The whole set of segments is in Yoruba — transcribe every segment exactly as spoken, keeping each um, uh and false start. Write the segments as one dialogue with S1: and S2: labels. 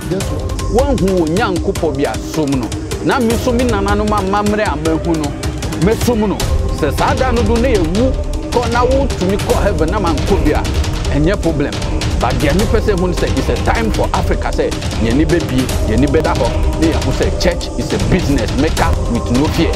S1: one who Yankopobia Sumno. Na mi so mi nana no ma mamre amahu no me som no se sada no do na ewu ko na wo tumi ko heaven na man ko bia enye problem but the me person who say it's a time for Africa say ye ni be bi ye ni be da ho dey who say church is a business maker with no fear.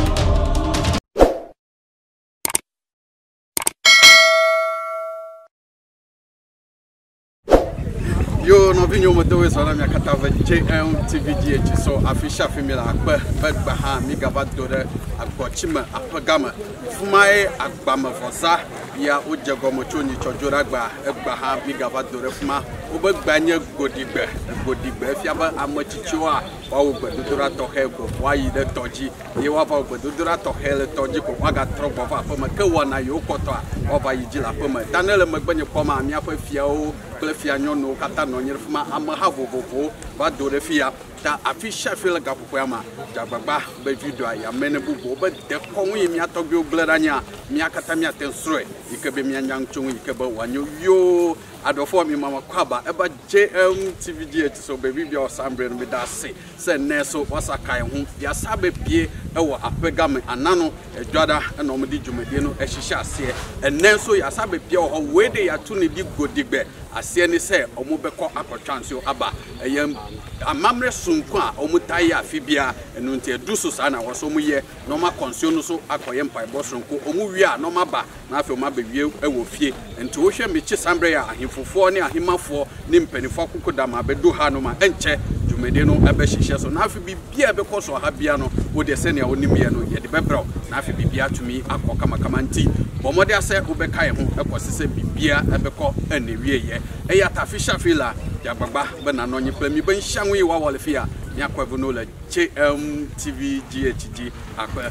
S2: Yo, no vinho mo dois ora minha catava J M T V G H so official family akpa bagba ha mi gabadore agbochima apagama fumae agbama fosa ya ojegomo choni chojora gba egba ha mi gabadore fuma obagbanye godigbe godigbe fiaba amochichiwa wa ogbedodora tohe go wa yi de toji ye wa ba ogbedodora tohe le toji ko wa ga trobo fa fa ma ke wona yo koto a wa ba yi jila fa ma danele magbenye koma mi afa fia o klefia nyono kata no nyerfuma amaha vovovo ba dore fia ta afisha feel gapopoama jagbagba be video ya menebugo be de konwu mi atogbe ogleranya mi akata mi atensroe ikebe mi anyang chonwu ikebe wanyo yo adofo mi mama kwaba eba J M T V G H so baby bi osambre no me da se se neso wasakai ho ya sabe pie ewo apegame anano edwada na omdi dwumade no ehihye ase enenso ya sabe pie ho wede ya tu ne di godigbe ase ni se omo beko akotwanso aba eyam amamre sunku a omo taye afibia enu nte eduso sa na wo so mo ye no ma konsio no so akoye mpai bo sunku omo wi a no ma ba na afi omo abewie ewo fie enti wo hwe me chi sambre ya ahimfofo ne ahimafo ne mpanifo kokoda ma bedo ha no ma enche dwumade no ebe hihye so na afi bibia ebe koso ha bia no wo de se ne onim ye no ye de bebro na afi bibia tumi akoka makama nti bomode ase obeka ye ho ekosese bibia ebeko anewie ye eya tafisha fila ya gbagba be na nonye plemi be nhyanwe yi wa wolfia nya kwavu no la J M T V G H G akwa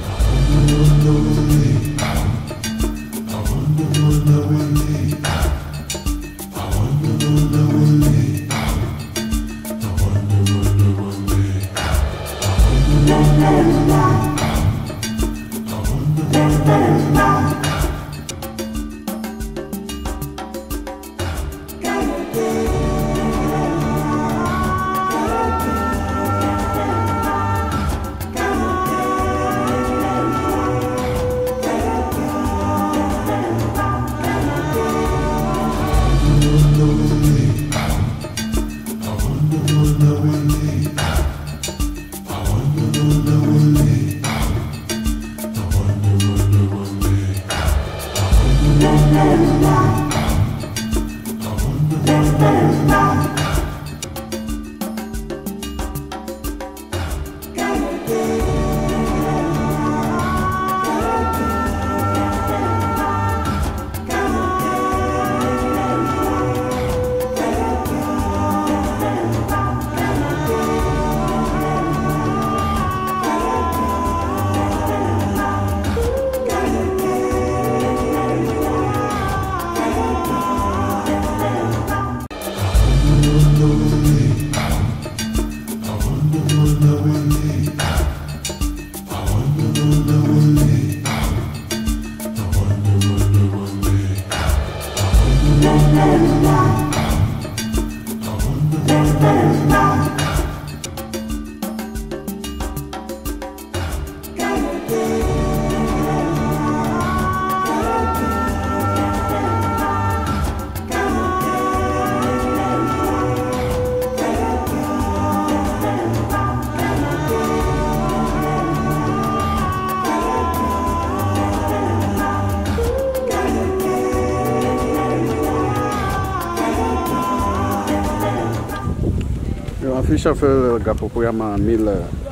S2: Official for Gapopoyama mil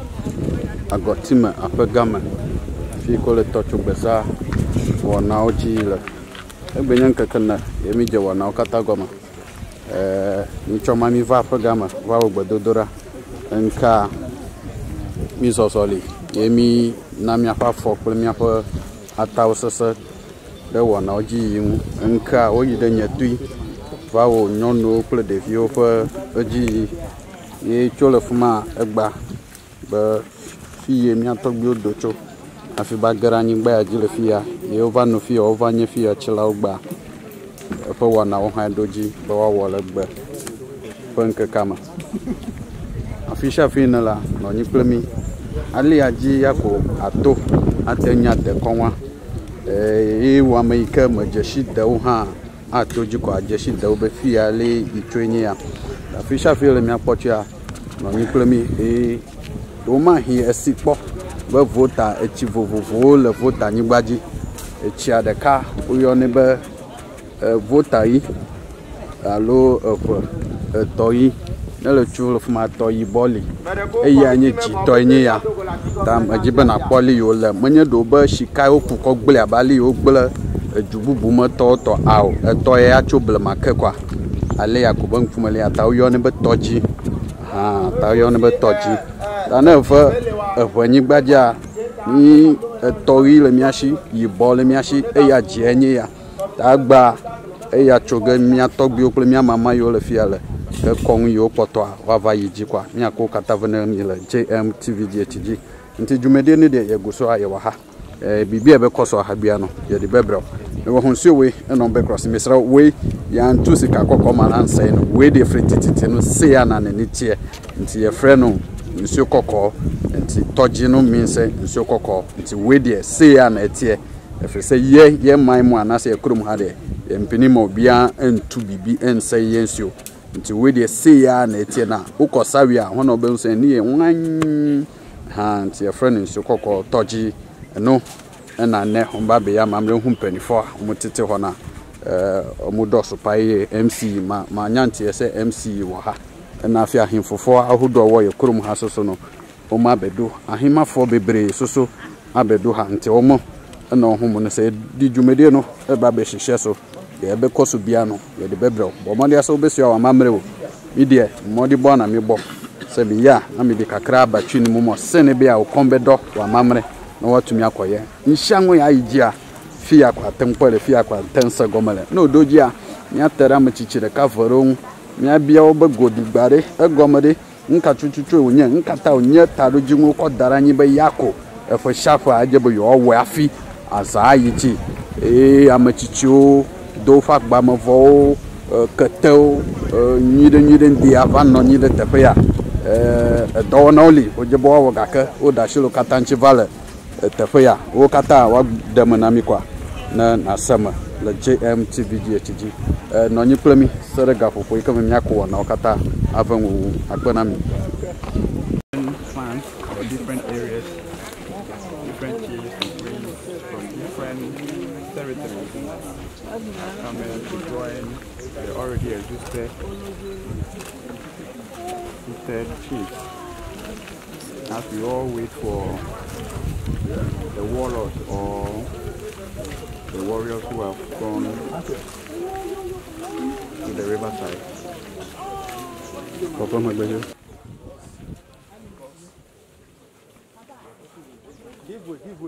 S2: agotima apagama fi ko le tocho besa wona oji le egbenyan kakana yemi je wona okata goma eh ni choma mi va apagama va ogbedodora nka mi sosoli yemi na mi afa fo ko mi afa atawo sese de wona oji nka oyi de nyatui va o nyono ko le devio fa oji ye chole fuma egba ba fiye mi atogbi odocho afi bagara nyi gba ajile fiya ye over no fiya over nye fiya chila ogba fo wana wo han doji ba wa wole gba
S1: Punk Kama. Official Finala, no Niplemi. Ali Aji Yako, Ato, Atenya de Conwa. E Wamaika, Majeshi Dauha, Ato Jiko, Jeshi Daubefi, Ali, Itrenia. Official Film Yapotia, no Niplemi, e Roma here, a sick pop, but voter, a chivo, le voter, Nibaji, a chia de car, your neighbor, voter, allo, a toy. Le chulo fuma toyi boli e ya nye chi toyi nye ya tam ajibe na poli yo le menye do be shika o ku ko gble abali o gble ejububu mo to to aw e to ya choble make kwa ale ya ko ban fuma le ya taw yo ne be toji ha taw yo ne be toji da na fa e fani gbaja ni toyi le miashi yi boli miashi e ya je nye ya ta gba e ya choge mia togbi o ple mia mama yo le fiale Kong yo poto wava yiji kwa nya ko katavene mi le J M T V D H G nti jumede ne de ye guso aye wa ha eh bibi e be koso ha bia no ye de bebro e wo honsuo we e no be cross misra we ya ntu sika kokko ma na nsai no we de fritititi no se ya na ne tie nti ye frɛ no nsuo kokko nti toji no mi nse nsuo kokko nti we de se ya na tie e fɛ sɛ ye ye man mu anase e kurum ha de ye mpini ma obia entu bibi ensai ye nsuo nti we de say ya na etie na ukosawi a hono be nso ni e wan ha nti e friend nso kokko toji no na ne homba be ya mamre hu mpanifo a omotete ho na eh omodoso pai M C ma ma nyanti ese M C wo ha na afi ahemfofo ahodo wo ye kurum ha soso no o ma bedo ahemafo bebre soso abedo ha nti omo na ohumo no se di dwumede no e ba be hihye so ye be koso bia no ye de bebre bo mo de aso be sua wa mamre wo mi de mo de bo na mi bo se bi ya na mi de kakra ba twi ni mo mo se ne bia o kombe do wa mamre na watumi akoye nshanwo ya yijia fi akwa tempole fi akwa tensa gomale no doji a mi atara ma chichire ka foro mi abia oba godigbare egomade nka chuchuchu onye nkata onye taro jinwo ko daranyi be yako e fo shafa ajebo yo owe afi asa yichi e amachicho do fa gba mo vo ketel nyide nyide ndi ava no nyide tepe ya eh do na oli ojebo wo gaka o da shilo katanchi vale tepe ya o kata wa dem na mi kwa na na sama le J M T V D H G eh no nyi plemi sere ga fofo ikame mi akwo na o kata avan wo agbana mi plans for different areas, different trees from different territories coming to join the already existed existed chiefs as we all wait for the warlords or the warriors who have gone to the riverside. Give way, give way.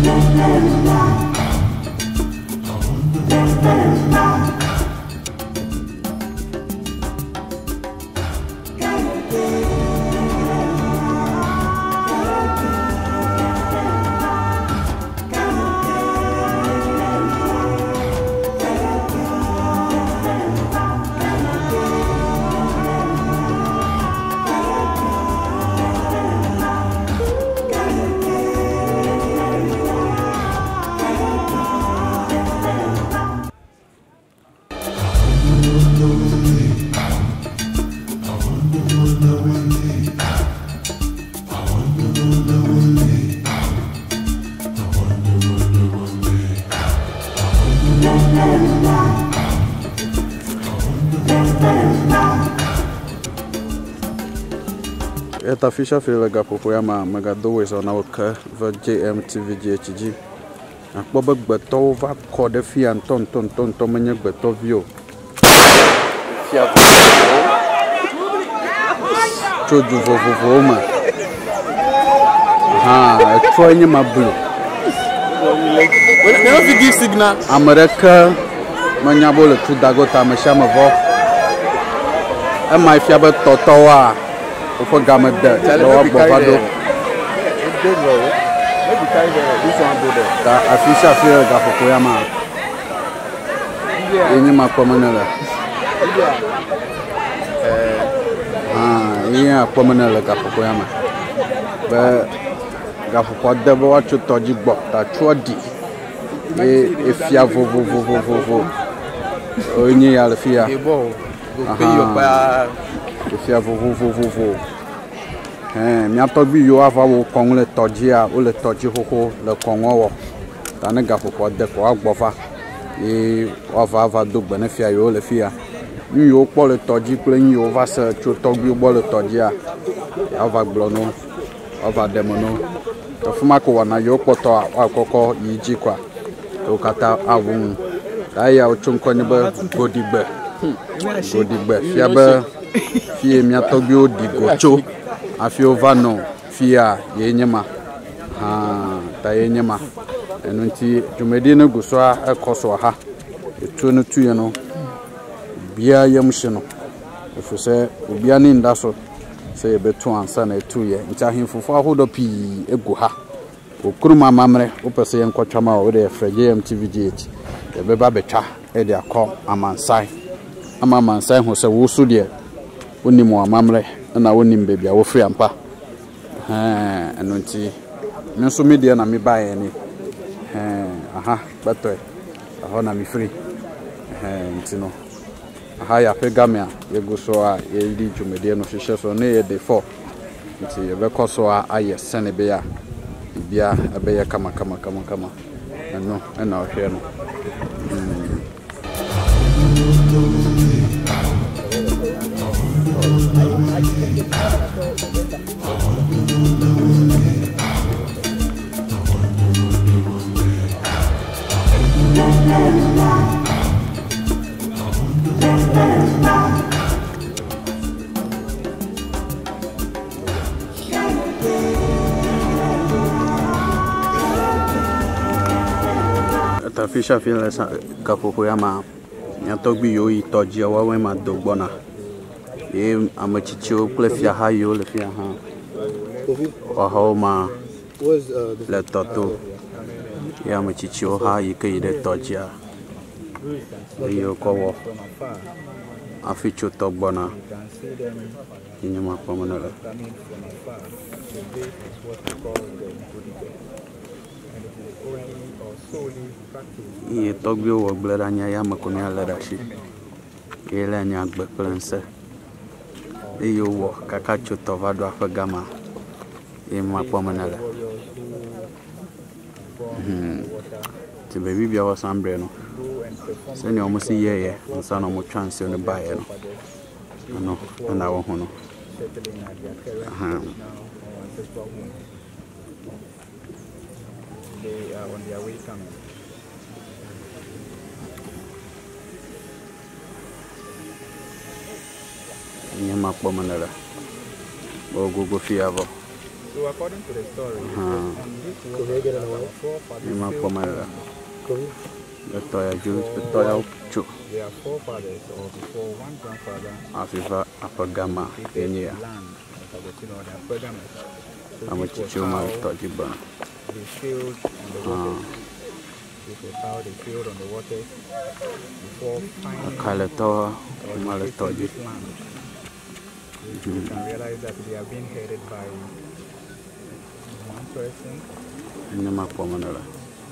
S2: Eta fisha fele gapopo ya ma magado we so na oka v J M T V G H G akpo begbeto va ko de fi anton ton ton ton menye gbeto vio fia choju vo vo vo ma ha tro nye ma blue when never give signal America manya bole tu dagota ma shama vo e ma fia be toto wa for gamma that lower bovado maybe carry this one go there that official feel ga for koyama enyi ma komanela eh ah iya komanela ga for koyama be ga for ko de bo wa chu toji gbo ta chodi e e fia vo vo vo vo vo vo onyi ya le fia e bo go pay your pa e fia vo vo vo vo vo eh mi atogbi yo ava wo kon le toji a o le toji hoho le kon wo ta ne ga fofo de ko agbofa e ava ava do gbe ne fia yo le fia mi yo po le toji ple mi yo va se cho togbi bo le toji a ya ava gbo no ava demo no to fuma ko wana yo poto akoko yiji kwa to kata awun da ya o chun ko ni be godigbe godigbe fia be fie mi atogbi o di gocho afi ovano fia yenyema ha ta yenyema enu nti jumedi ne guso a ekoso ha etu no tuye no bia yamhye no efuse obia ne ndaso se yebetu ansa na etuye nti ahemfofo ahodo pi egu ha okuruma mamre opese yenkotwama o de F J M T V G H yebeba betwa e de akọ amansai ama amansai ho se wo su de onimo amamre na wonim baby a wo free ampa eh eno nti me so media na me bae ni eh aha beto aho na me free eh nti no aha ya pegamia ye go so a ye di dwumedia no hwehwe so na ye de four nti ye be koso a aye sene be ya bia abe ya kama kama kama kama eno ena ohwe no Ata fisha feel sa kapopo ya ma nyatogbi yo itoji wa we ma dogbona e amachicho plefia ha yo le fia ha o ha ma le toto ya amachicho ha yike ide tojia yo ko aficho togbona inyama pamanala ye togbi wo gbera nya ya makoni ala dashi ele nya gbe planse e yo wo kaka choto vado afagama e ma pamanala hmm ti baby bia wa sambre no se ni omo si ye ye nsa no mo chance no ba ye no no na wo ho no aha they are on their way coming. Nyama kwa manala. Ogogo fiavo.
S3: So according to the story,
S1: Ah. Ima pomara. Beto ya ju, beto ya chu.
S3: their forefathers or before one grandfather
S1: Afifa apagama enye ya.
S3: land, you know, their polygamous. So
S1: Amo
S3: this was
S1: chichuma
S3: how
S1: toji ba.
S3: they sailed on the waters. This was how they sailed on the waters before finding
S1: Kale to
S3: or
S1: male
S3: located
S1: toji.
S3: this land. You can realize that they are being headed by one person.
S1: Ima pomara.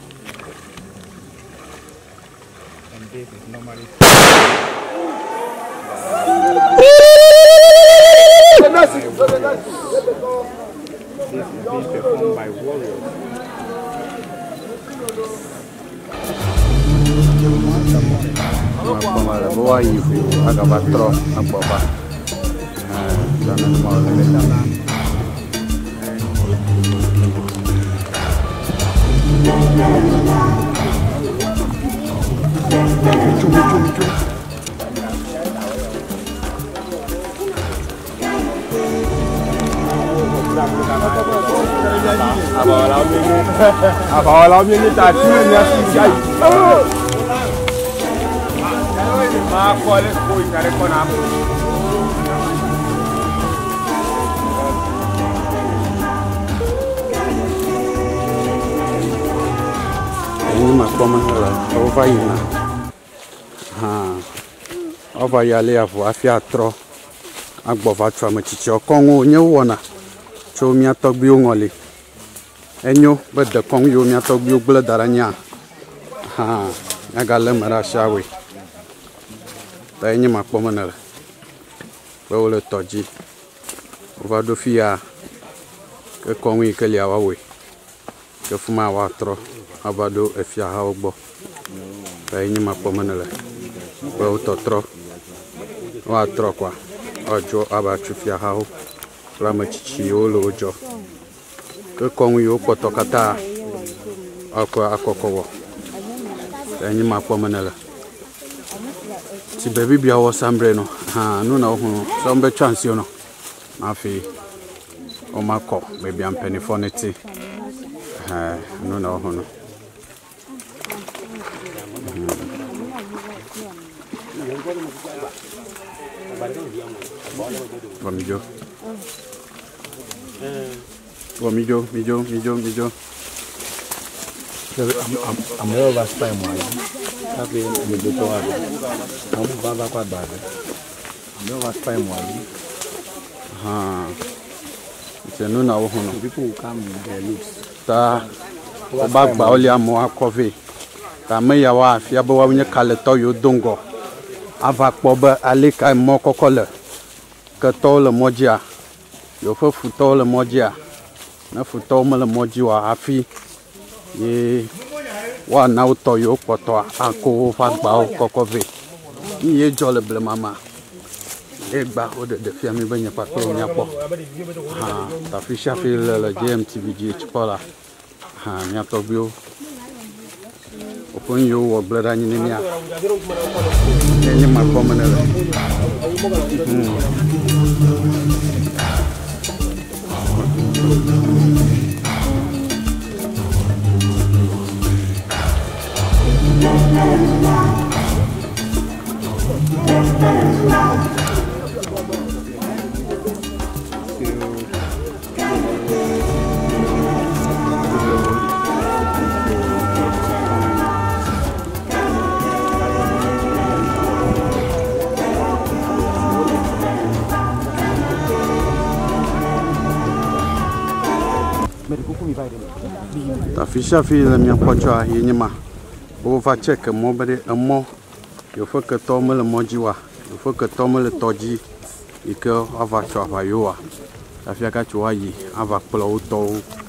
S3: And this is normally this is being performed by warriors.
S1: Ima pomara. Boa yifu agaba tro agboba. Eh, dana mo le.
S4: Abawala mi ni ta ti ni asi jai. Ma ko le ko ikare ko na.
S1: Ima pomara. Ova ina. Ha. Ova yale avu afia tro. Agbova tro amachichi okonwo onye wona. Cho mi atogbi ongole. Enyo bede kong yo mi atogbi ogbele daranya. Ha. Agale mara shawe. Ta enye makpomanele. Be wole toji. Ova do fia. Ke kongwi ke liawa we. Ke fuma wa tro. Abado efia ha ogbo. Ta enye makpomanele. Be utotro. Wa tro kwa. Ojo aba chufia ha o. La machichi o lo ojo. Ke kongwi o potokata. Akwa akokowo. Enyi makpomanele. Ti baby bia wo sambre no. Ha no na ohunu. So mbe chance yo no. Afi o mako baby am penifonity. Ha no na ohunu. Vamijo. Vamijo, mijo, mijo, mijo.
S4: I'm all last time one. Happy in the door. I'm baba kwa baba. I'm all last time one.
S1: Ha. It's no na ohunu.
S4: People who come in their looks.
S1: Ta obagba oli amo akove. Ta me ya wa afia bo wa nye kale to yo dongo. Ava kpo be alika mo kokole. Ke to le mojia. Yo fe futo le mojia. Na futo me le moji wa afi. Ye wa na uto yo poto ako fa gba o kokove. Ni ye jo le ble mama. E gba o de de fia mi be nya pa ko nya po. Ha ta fi sha fi le J M T V G H pola. Ha nya to bio. Opon yo wo ble da ni ni ya. Ni ma ko menele. Ta fisha fi le mi pocho yenyima. O va check mo bede mo. Yo faut que to me le mojiwa. Yo faut que to me le toji. Et que ava cho ava yoa. Ta fi ka cho yi ava plo o to.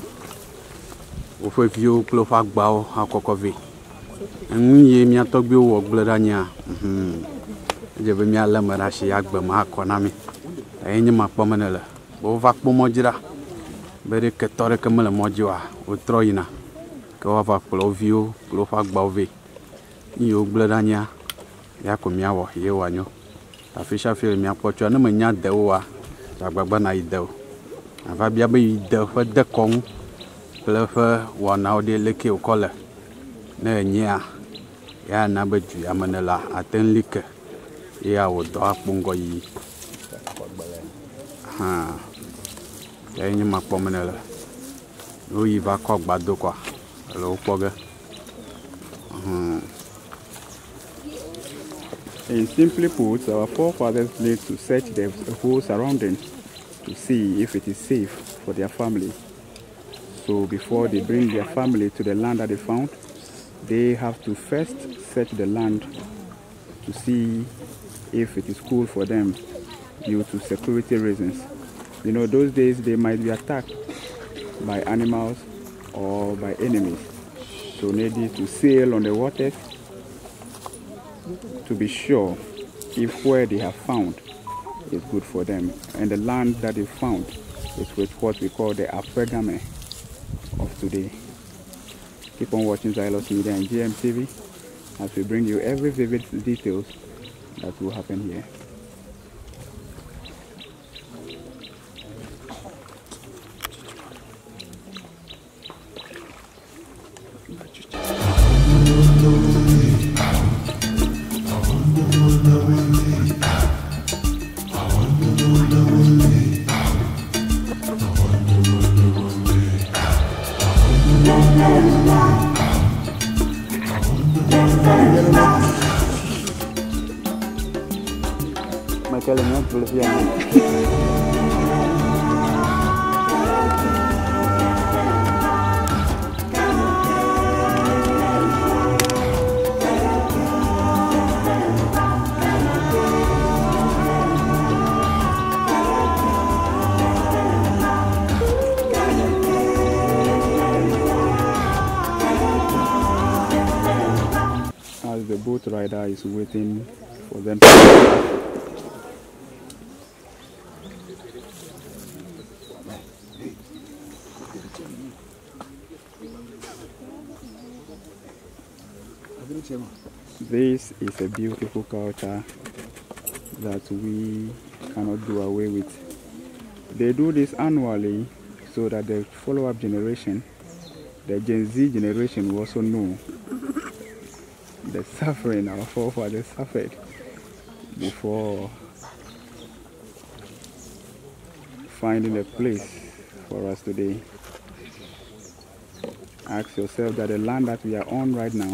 S1: O faut viu plo fa gba o akokove. Enye mi atogbe wo gbledanya. Mhm. Je be mi ala mara shi agbe ma akona mi. Enyima pomenele. O va kpo mojira. Bere ke tore ke me le mojiwa o troina ke wa va kplo vio kplo fa gba ove ni o gbledanya ya ko mi awo ye wanyo ta fisha fi mi apocho na me nya de wa ta gbagba na ide o ava bia be yi de ƒe dekɔnu kple ƒe wɔnawo ɖe leke wòkɔ le ne enyia ya na be du ya me ne la ate ŋu li ke ya wòdɔ akpɔ ŋgɔ yiyi hã ya nye ma kpɔ me ne le wo yi va kɔ gbado kɔa le wo kpɔ ge.
S3: And simply put, our forefathers need to search the whole surrounding to see if it is safe for their family. So before they bring their family to the land that they found, they have to first search the land to see if it is cool for them due to security reasons. You know, those days they might be attacked by animals or by enemies. So they need to sail on the waters to be sure if where they have found is good for them. And the land that they found is with what we call the Apegame of today. Keep on watching Xylos Media and G M T V as we bring you every vivid details that will happen here. As the boat rider is waiting for them to This is a beautiful culture that we cannot do away with. They do this annually so that the follow-up generation, the Gen Z generation, will also know the suffering our forefathers suffered before finding a place for us today. Ask yourself that the land that we are on right now,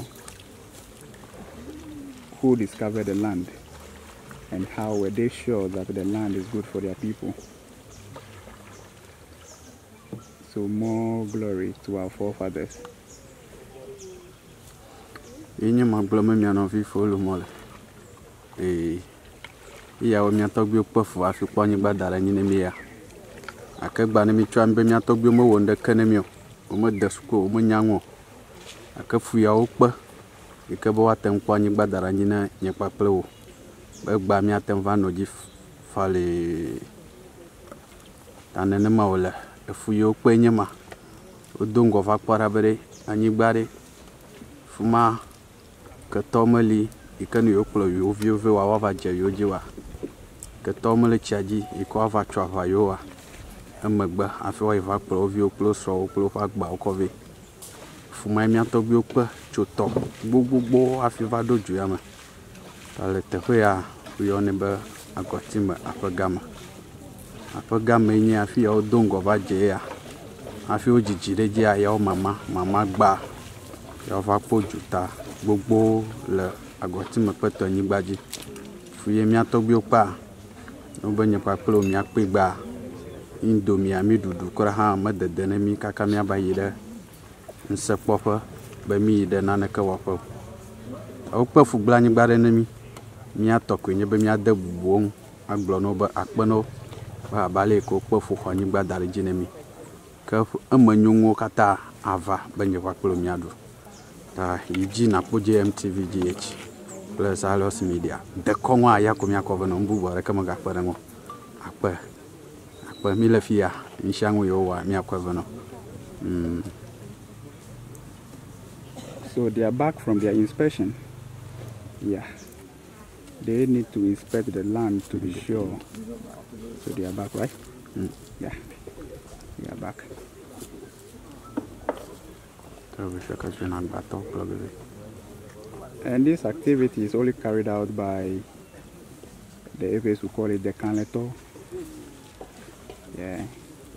S3: who discovered the land and how were they sure that the land is good for their people? So more glory to our forefathers.
S1: Inye magblome mia no vi folo mole. Eh iya o mia togbi okpofu afi kpo anyigba dara nyine mi ya. Akegba ne mi twa mbe mia togbi mo wo ndeke ne mi o. O mo desuko o mo nyanwo. Akafu ya okpa. Ike bo watem kpo anyigba dara nyine nye kpaple wo. Be gba mi atem va no ji fale tanene ma ole. Efu yo okpa nye ma. O dongo va kpara bere anyigba re. Fuma que tomeli e que no yoklo yo viu viu a va je yo jiwa que tomele chaji e ko va twa va yo wa amagba afi wa va pro viu klo so klo fa gba o ko ve fuma mi ato bi o pe choto gbogbo afi va doju ya ma tale te ho ya yo ne ba akotima apagama apagama ni afi o dongo va je ya afi o jijire je ya o mama mama gba ya va poju ta gbogbo le agoti me peto anyigbaji fuye mi atogbi opa no benye paplo mi akpegba indomie ami dudu kora ha me dede ne mi kaka mi abayi de nsepofo be mi de naneke wofo o pefu gla anyigba de ne mi mi atoko nye be mi ade bubu aglo no be akpeno ba bale ko pefu ho anyigba dare ji ne mi ka amanyunwo kata ava benye paplo mi adu ta yiji na po G M T V G H plus Xylos Media de konwa aya ko mi akove no mbubo re kama gakpere ngo akpe akpe mi le fia nshanwo yo wa mi akove no mm.
S3: So they are back from their inspection. Yeah, they need to inspect the land to be sure. So they are back, right?
S1: Mm.
S3: Yeah. We are back. And this activity is only carried out by the Efes who call it the Kanleto. Yeah.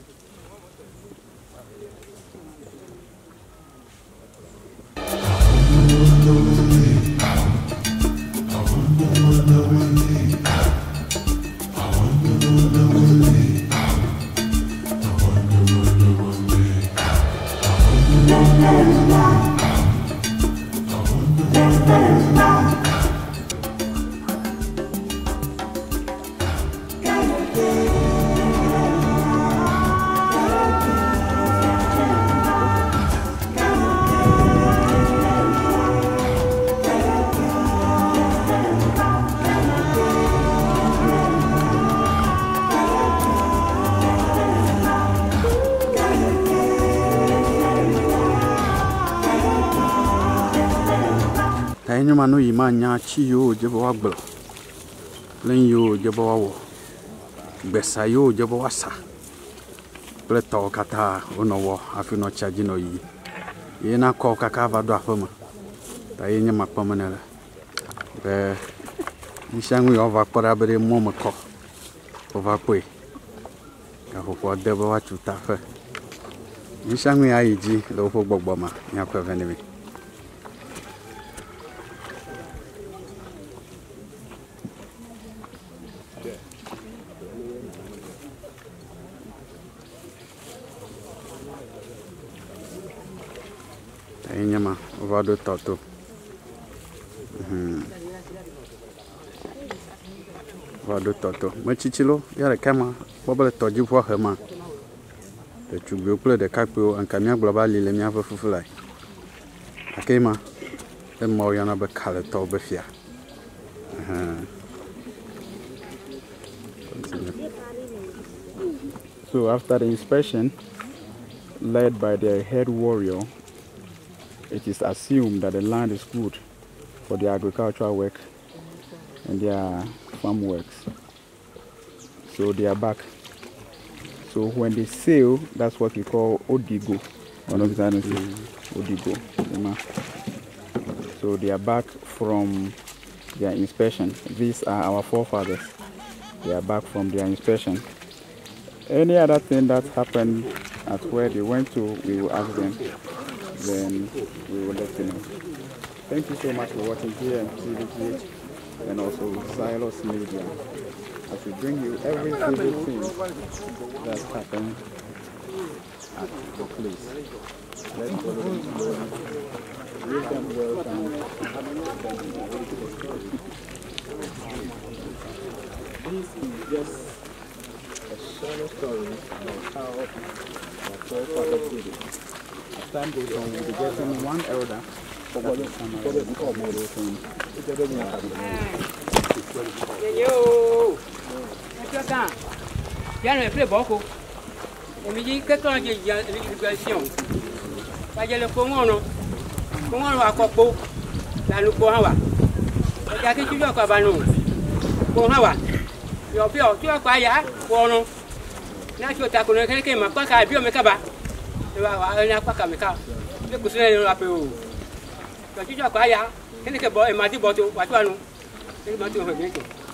S2: Manu imanya chi yo jebo agbo len yo jebo wawo gbesa yo jebo wasa ple to kata onowo afino charge no yi ye na ko kaka va do afama ta ye nyama pamanela be nishangu yo va kora bere momo ko o va kwe ka ko ko debo wa chuta fe nishangu ya yiji lo fo gbogbo ma nya ko venemi Nyama over the toto. Hmm. Over the toto. Machichilo, yara kama, bobble toji for her man. The chubu play the capo and camia globally let me have a fly. Akema, the Moriana be color to be fear.
S3: So after the inspection, led by their head warrior, it is assumed that the land is good for the agricultural work and their farm works. So they are back. So when they sail, that's what we call Odigo. Mm. Odigo. So they are back from their inspection. These are our forefathers. They are back from their inspection. Any other thing that happened at where they went to, we will ask them. Then we will let you know. Thank you so much for watching here on T V G H and also Xylos Media as we bring you every single thing that happened at the place. Let's follow them slowly. Wish them welcome. This is just a shallow story about how our forefathers did it. As time goes on, we'll be getting one elder for what is some of the thing.
S5: Yo, ya no play beaucoup. Et me dit que quand j'ai l'éducation, pas j'ai le comment non, comment on va copo, la nous cohawa. Il y a quelque chose à quoi non, cohawa. Yo pio, tu as quoi ya, non. Na tu as connu quelqu'un m'a quoi qu'à bio me kaba. Tu vas avoir un quoi comme ça. Je peux se le rappeler. Tu as quoi ya, quelqu'un bon et m'a dit bon tu vas toi non. Il m'a dit on va bien.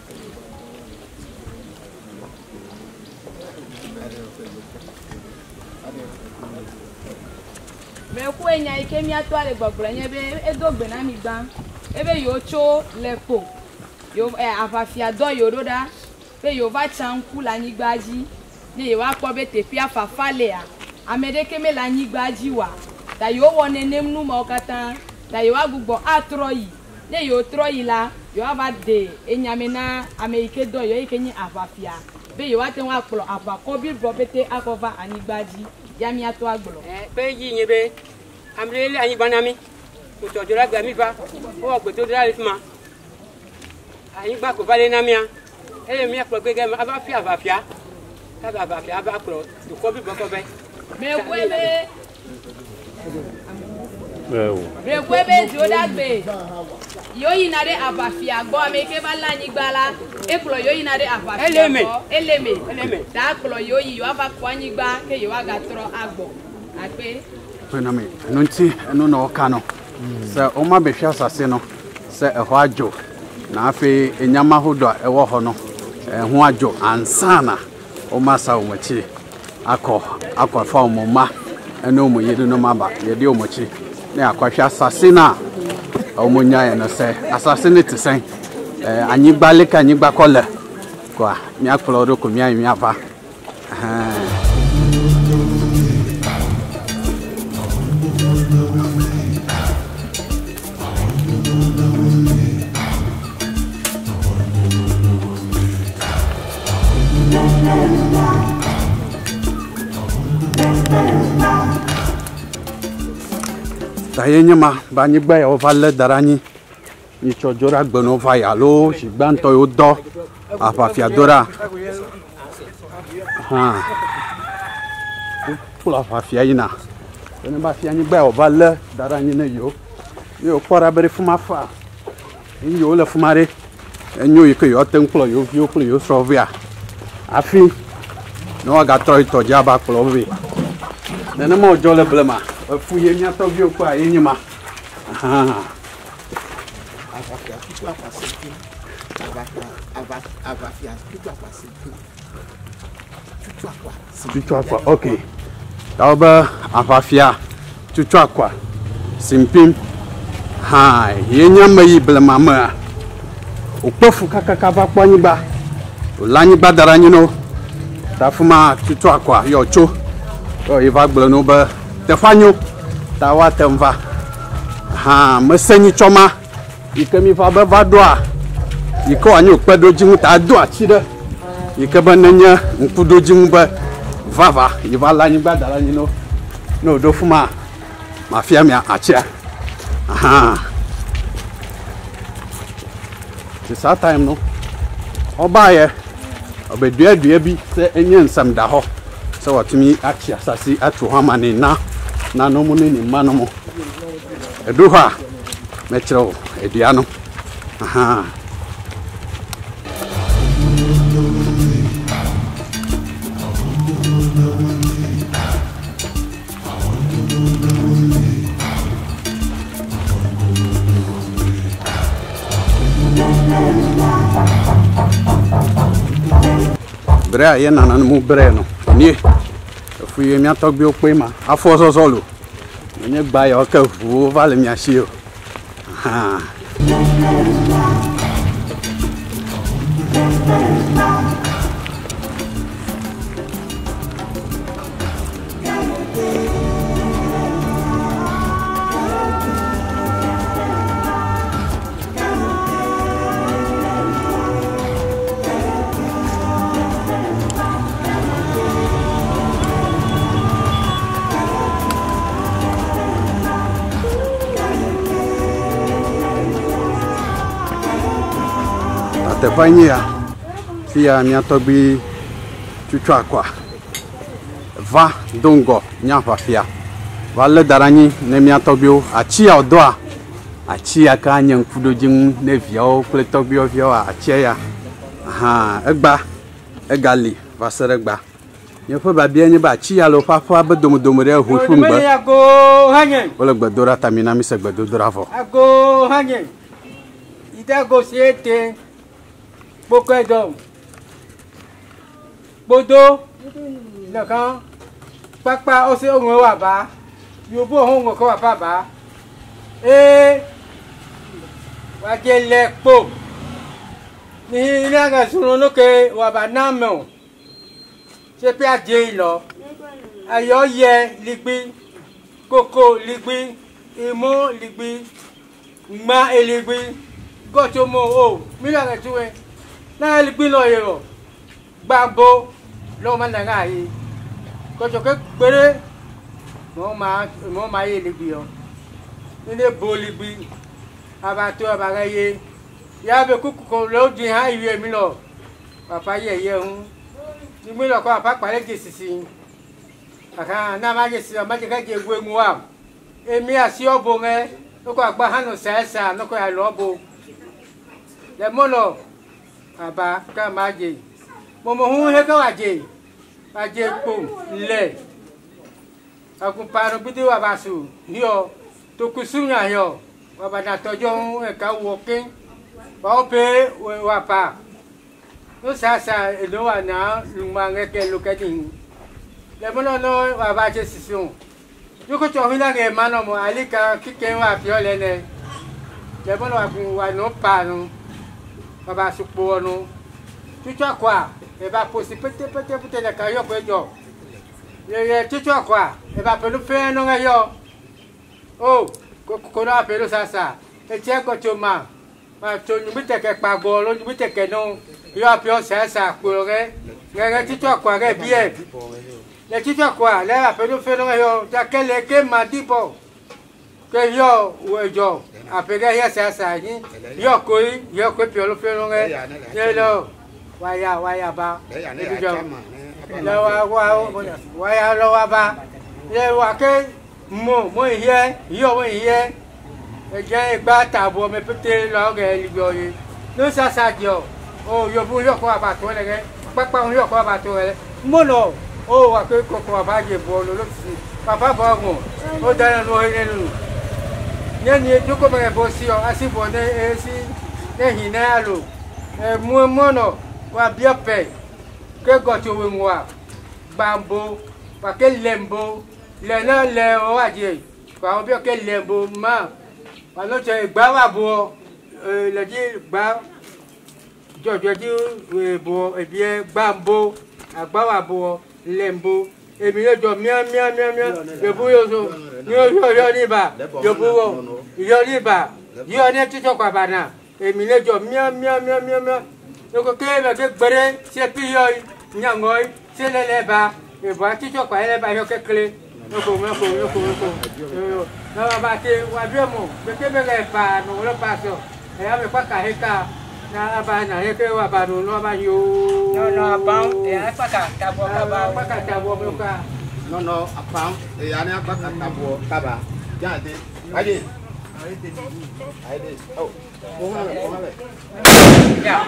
S6: Mais quoi nya ike mi ato ale gbogbo nya be edogbe na mi gban ebe yo cho lepo yo eh afafia do yo roda pe yo va chanku la nigbaji ni yo wa po be tefi afafale a amedeke me la nigbaji wa da yo won enem nu mo katan da yo agugbo atroyi ni yo troyi la yo ava de enyame na ameike do yo ike ni afafia be yo wa ten wa plo afako bi bobete akova anigbaji yami ato agbolo
S5: eh pe yi yin be amrele ayin banami ko to jora gba mi ba o gbe to dra lisma ayin gba ko bale na mia ele mi apro gbe ma aba fi afafia ka ba afafia aba apro to ko bi boko be
S6: me kwele Rekwe be dioda gbe. Yo yina de abafia gbo ameke ba la nyigba la. Eklo yo yina de abafia.
S5: Eleme.
S6: Eleme. Eleme. Da klo yo yi yo ava kwa nyigba ke yo aga tro agbo. Ape.
S2: Pena me. No nti eno na oka no. Se o ma behwa asase no. Se eho ajo. Na afi enyama hodo a ewo ho no. Eho ajo ansana. O ma sa o machi. Akọ akọ fa o ma. Eno mo yede no maba. Yede o machi. Na akwahwa asase na omo nyae no se asase ne tisen eh anyigba leka anyigba kole kwa mi akplo ro ko mi an mi ava eh Tayenya bani gba ya ovale darani ni chojora gbono va ya lo shigbanto yo do afafiadora ha pula afafia ina ene ba fia ni gba ovale darani ne yo ni o pora bere fuma fa ni yo le fumare enyo yike yo tenklo yo vi oklo yo srovia afi no ga tro ito jaba klo vi nene mo jole blema fu ye mi ato bi okwa enyima aha
S7: avafia tutu apasiki avafia avafia tutu apasiki tutu akwa
S2: tutu akwa okay tauba avafia tutu akwa simpim ha ye nyama yi blema ma okpofu kakaka ba kwanyiba olanyiba daranyi no tafuma tutu akwa yo cho yo iva gblo no ba tefanyo tawa temva ha mesenyi choma ikemi fa ba vadwa iko anyo kpedo jimu ta do achide ikeba nanya nkudo jimu ba vava iva lanyi gbadara ni no no do fuma mafia mi achia aha this time no oba ye obedua dua bi se enye nsam da ho se watumi achi asasi atu hama ni na na no mu ni ma no mo edu ha mechiro edua no aha Brea ye nana mu bre no ni fu ye mi atogbe ope ma afo so so lo ni gba yo ka fu vale mi ashi o ha Tefanya sia mi atogbi chuchu akwa va dongo nyafa fia wale darani ne mi atogbi achia odoa achia ka anya nkudo jin ne viao kle togbi ovio achia ya aha egba egali vasere gba ye fo ba bia ni ba achia lo papa be domodomo re ho fumba
S5: ago hanyen
S2: wala gbadora tamina mi se gbadora vo
S5: ago hanyen ida go siete Boko do Bodo Naka Papa ose onwe wa ba Yobo ho ngo ko wa pa ba Eh Wa gele po Ni na ga sunu no ke wa ba na mo Se pe aje lo Ayo ye ligbi Koko ligbi Imo ligbi Ma eligbi Go to mo o mi la ga tuwe na ligbi lo yero gbagbo lo ma na ga yi ko jo ke pere mo ma mo ma ye ligbi o ni de bo ligbi aba to aba ga ye ya be kuku ko lo di ha iwe mi lo papa ye ye hun ni mi lo ko papa pare je sisi aka na ma je sisi ma je ka je gwe mu wa emi asio bonge noko agba hanu sasa noko ya lobo le mono aba ka maje momo hu he ka waje aje ko le akumparo bidi wa basu yo to kusunya yo wa bana tojo e ka walking wa pe wa pa no sasa no wa na lumange ke lokadin le mono no wa ba je sison yoko cho hina ke mano mo alika kike wa pio le ne le mono wa ku wa no pa no wa ba su po no tu cho kwa e ba posi pete pete pete le ka yo pe jo ye ye tu cho kwa e ba pe lu fe no ga yo oh ko ko na pe lu sasa e che ko choma ma cho nyu bite ke pa go lo nyu bite ke no yo pio sasa ku ge ge tu cho kwa ge bie le tu cho kwa le ba pe lu fe no ga yo ta ke le ke ma tipo que yo o yo a pegar ya sasa ni yo ko yo ko pio lu fe no ge ye lo waya waya ba le jo le wa wa waya lo wa ba le wa ke mo mo ye yo mo ye e je gba tabo me pete lo ge li yo yi no sa sa jo o yo bu yo ko ba to le ge papa yo ko ba to le mo no o wa ke ko ko ba je bo lo lo si papa ba mo o da no he nu ne ni ju ko me bo si o asi bo ne e si ne hi na lo e mo mo no wa bia pe ke go to we mo bambo pa ke lembo le na le o aje pa o bia ke lembo ma pa no che gba wa bo le ji gba jojo ji we bo e bia bambo agba wa bo lembo e mi le jo mia mia mia mia yo bu yo so yo yo yo ni ba yo bu wo yo ni ba yo ni ti to kwa bana e mi le jo mia mia mia mia mia ko ke ba ke gbere se pi yo nyangoi se le le ba e ba ti to kwa le ba yo ke kle no ko no ko no ko no ko yo na ba te wa bi mo be ke be le ba no lo pa so e a me kwa ka he ka na ba na he ke wa ba no no ba yo no no ba e a kwa ka ta bo ka ba kwa ka ta bo mo ka
S7: no no apa e ya ni apa ka ta bo ka ba ja de aje aje oh ko ha ko ha
S5: ya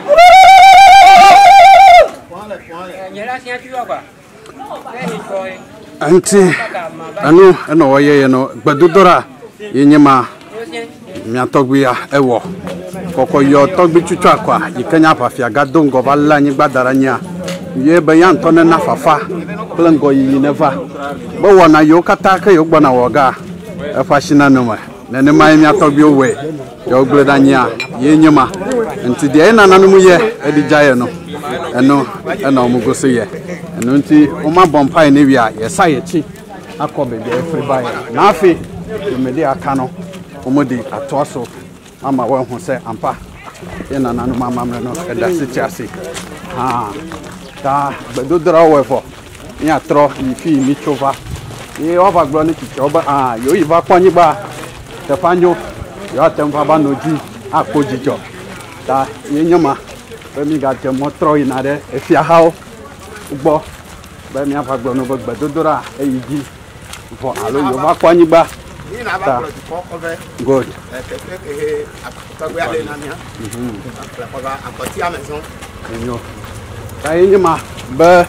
S2: anti anu eno oye ye no gbadudora yenyima miatogbiya ewo koko yo togbi chuchu akwa yikanya pafia gadongo balla nyi gbadaranya ye bayan tone na fafa plengo yi neva bo wona yo kata ka yo gbona woga e fashina no ma na ne mai miatogbi owe yo gbledanya yenyima nti de na nanu ye edi jaye no eno eno omugoso ye eno nti o ma bompai ne wi a ye sa ye chi akobe de free buy na afi me de aka no o mo di atoso ama wa hu se ampa ye na nanu mama me no e da siti ase ha ta bedodra we fo ni atro ni fi mi chova ye o ba gbo ni ti choba ah yo yi ba kwani ba te fanyo yo atemfa ba no ji akojijo ta ye nyoma be mi ga te motro ina de e fi ahao ugbo be mi afa gbo no be gbedodora e yiji fo alo yo ba kwani ba
S7: ni na ba pro ko ko be
S2: good
S7: e ke ke he akutagbe ale na mi ha mhm la ko ba akoti a maison
S2: enyo ta ye nyoma be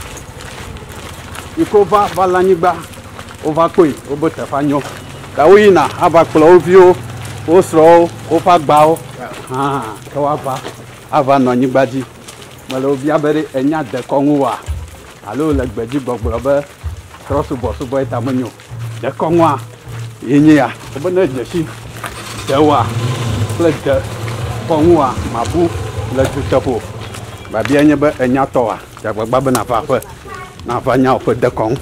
S2: ikova balanyigba over koi obo te fanyo ka wi na aba klo ovio o sro o fa gba o ha ka wa ba ava no nyigbaji malo bia bere enya de konwa alo le gbeji gbogboro be trosu bosu boy tamanyo de konwa yenye ya obo na jeshi de wa le de konwa mabu le tutepo ba bia nye be enya to wa ja gbagba be na fa fa na fa nya o de kon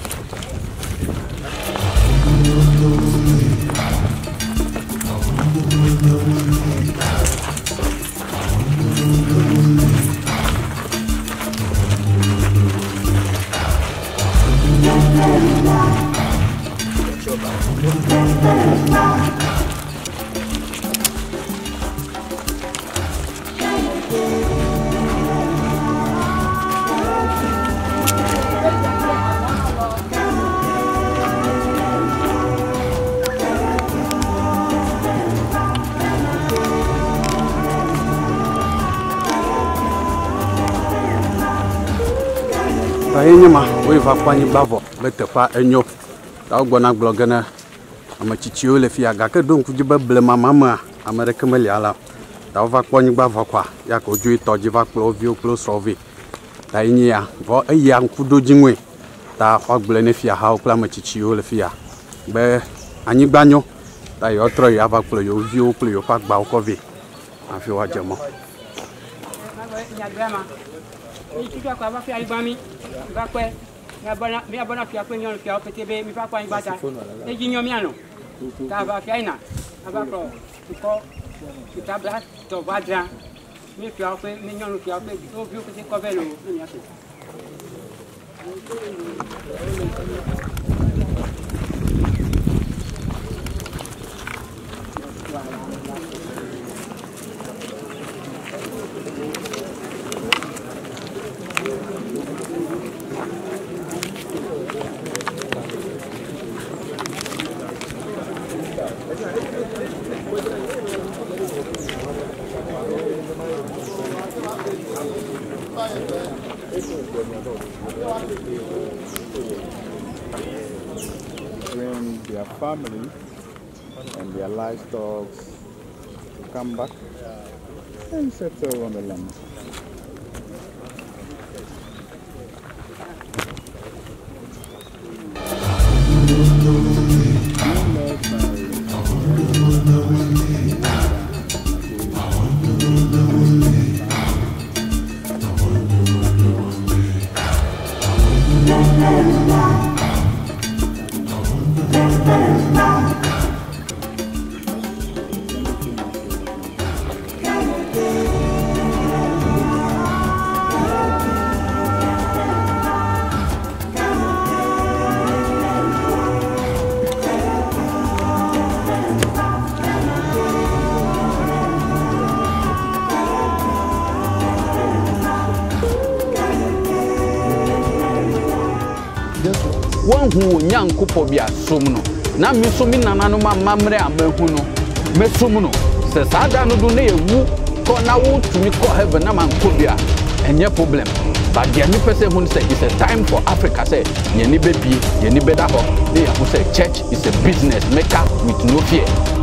S2: Ayema, we va kwani bavo, bete pa enyo. Ta gbona glogana. Ama chichio le fia ga ke don ku jiba ble mama ma, America me liala. Ta va kwani bavo kwa, ya ko ju to jiva klo vio klo sove. Ta inya, vo eya nku do jinwe. Ta kwa ble ne fia ha okla ma chichio le fia. Be anyi gbanyo. Ta yo tro ya va klo yo vio klo yo pa gba ko vi. Afi wa jemo.
S5: Ya grama. Ni tu kwa ba fi agbami. Ba pe. Ya bona mi abona fi ape nyon fi o petebe mi fa kwa ibata. E jinyo mi ano. Ta va fi aina. Aba ko ko ta bla to badra. Mi fi ape mi nyon fi ape o vi o pete ko velo mi ape.
S3: Bring their family and their livestock to come back and settle on the land.
S1: One who Nyankupo be a sumno. Na mi sumi nanano ma mamre amehuno. Me sumno. Se sada no do ne wu ko na wo tumi ko heaven na man kobia. Enye problem. But the any person who say it's a time for Africa say ye ni be bi, ye ni be da ho. They say church is a business maker with no fear.